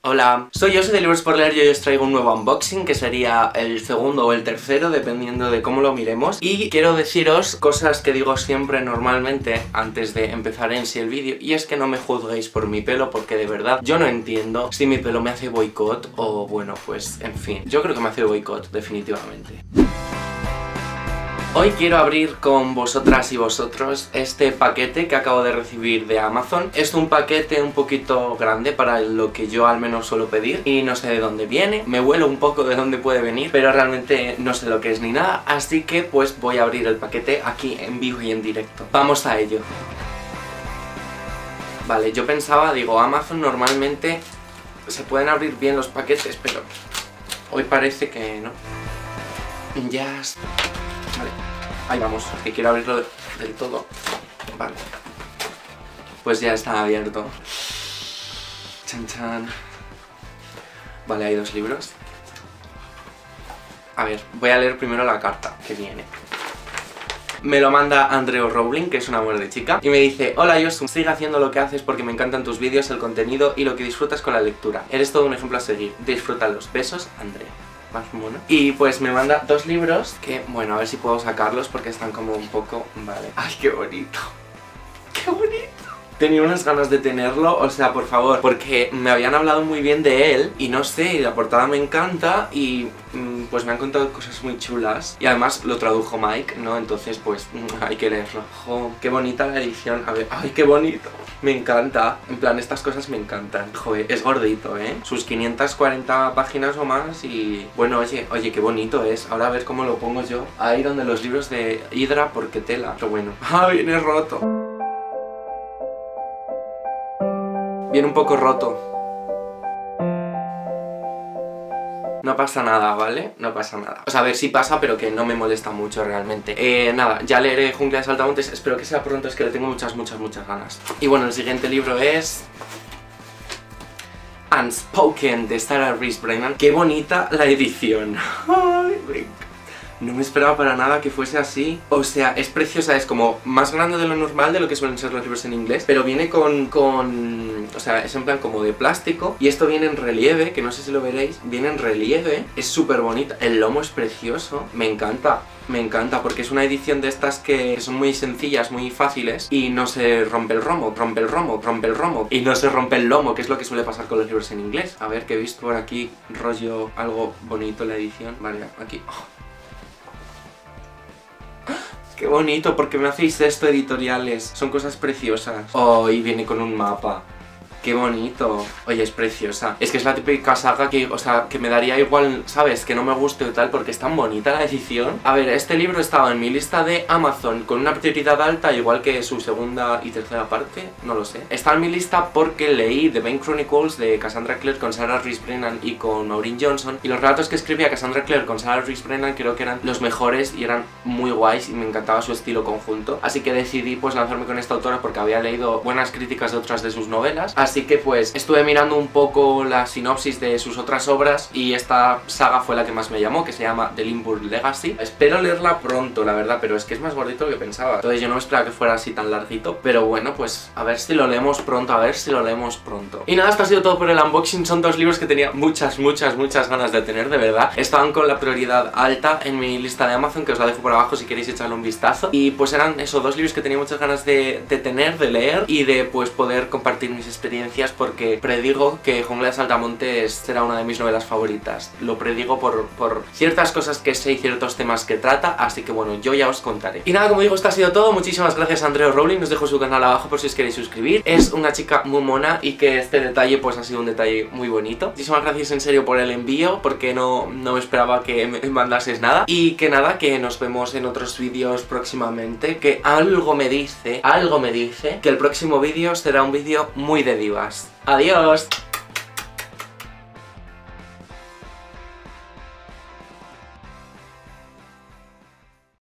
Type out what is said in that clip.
Hola, soy yo, soy de Libros por Leer y hoy os traigo un nuevo unboxing que sería el segundo o el tercero dependiendo de cómo lo miremos. Y quiero deciros cosas que digo siempre normalmente antes de empezar en sí el vídeo, y es que no me juzguéis por mi pelo porque de verdad yo no entiendo si mi pelo me hace boicot o bueno, pues en fin, yo creo que me hace boicot definitivamente. Hoy quiero abrir con vosotras y vosotros este paquete que acabo de recibir de Amazon. Es un paquete un poquito grande para lo que yo al menos suelo pedir y no sé de dónde viene. Me huelo un poco de dónde puede venir, pero realmente no sé lo que es ni nada, así que pues voy a abrir el paquete aquí en vivo y en directo. Vamos a ello. Vale, yo pensaba, digo, Amazon normalmente se pueden abrir bien los paquetes, pero hoy parece que no. Ya está. Vale, ahí vamos, que quiero abrirlo del todo. Vale, pues ya está abierto. Chan chan. Vale, hay dos libros. A ver, voy a leer primero la carta que viene. Me lo manda Andrew Rowling, que es un amor de chica, y me dice: hola Yosu, sigue haciendo lo que haces porque me encantan tus vídeos, el contenido y lo que disfrutas con la lectura. Eres todo un ejemplo a seguir. Disfrútalos. Besos, Andrea. Más mono. Y pues me manda dos libros que, bueno, a ver si puedo sacarlos porque están como un poco... Vale. ¡Ay, qué bonito! ¡Qué bonito! Tenía unas ganas de tenerlo, o sea, por favor, porque me habían hablado muy bien de él y no sé, la portada me encanta y pues me han contado cosas muy chulas y además lo tradujo Mike, ¿no? Entonces pues hay que leerlo. ¡Jo! ¡Qué bonita la edición! A ver, ¡ay, qué bonito! Me encanta, en plan, estas cosas me encantan. Joder, es gordito, ¿eh? Sus 540 páginas o más y... Bueno, oye, qué bonito es. Ahora a ver cómo lo pongo yo. Ahí donde los libros de Hydra, porque tela. Pero bueno. ¡Ah, viene roto! Viene un poco roto. No pasa nada, ¿vale? No pasa nada. O sea, a ver si pasa, pero que no me molesta mucho realmente. Nada, ya leeré Jungla de Saltamontes. Espero que sea pronto, es que le tengo muchas ganas. Y bueno, el siguiente libro es... Unspoken, de Sarah Rees Brennan. ¡Qué bonita la edición! ¡Ay, venga! No me esperaba para nada que fuese así. O sea, es preciosa, es como más grande de lo normal, de lo que suelen ser los libros en inglés, pero viene o sea, es en plan como de plástico. Y esto viene en relieve, que no sé si lo veréis. Viene en relieve, es súper bonita. El lomo es precioso, me encanta. Me encanta porque es una edición de estas que son muy sencillas, muy fáciles y no se rompe el romo, y no se rompe el lomo, que es lo que suele pasar con los libros en inglés. A ver, que he visto por aquí rollo algo bonito en la edición. Vale, aquí. Oh. ¡Qué bonito! ¿Por qué me hacéis esto, editoriales? Son cosas preciosas. Oh, y viene con un mapa. ¡Qué bonito! Oye, es preciosa. Es que es la típica saga que, o sea, que me daría igual, ¿sabes? Que no me guste o tal, porque es tan bonita la edición. A ver, este libro estaba en mi lista de Amazon con una prioridad alta, igual que su segunda y tercera parte, no lo sé. Está en mi lista porque leí The Bane Chronicles de Cassandra Clare con Sarah Rees Brennan y con Maureen Johnson, y los relatos que escribía Cassandra Clare con Sarah Rees Brennan creo que eran los mejores y eran muy guays y me encantaba su estilo conjunto. Así que decidí pues lanzarme con esta autora porque había leído buenas críticas de otras de sus novelas. Así que pues estuve mirando un poco la sinopsis de sus otras obras y esta saga fue la que más me llamó, que se llama The Limburg Legacy. Espero leerla pronto, la verdad, pero es que es más gordito de lo que pensaba. Entonces yo no me esperaba que fuera así tan larguito, pero bueno, pues a ver si lo leemos pronto, Y nada, esto ha sido todo por el unboxing. Son dos libros que tenía muchas ganas de tener, de verdad. Estaban con la prioridad alta en mi lista de Amazon, que os la dejo por abajo si queréis echarle un vistazo. Y pues eran esos dos libros que tenía muchas ganas de tener, de leer y de pues poder compartir mis experiencias, porque predigo que Jungla de Saltamontes será una de mis novelas favoritas. Lo predigo por ciertas cosas que sé y ciertos temas que trata, así que bueno, yo ya os contaré. Y nada, como digo, esto ha sido todo. Muchísimas gracias a Andrew Rowling, os dejo su canal abajo por si os queréis suscribir. Es una chica muy mona y que este detalle pues ha sido un detalle muy bonito. Muchísimas gracias en serio por el envío, porque no me esperaba que me mandases nada. Y que nada, que nos vemos en otros vídeos próximamente, que algo me dice que el próximo vídeo será un vídeo muy de divas. ¡Adiós!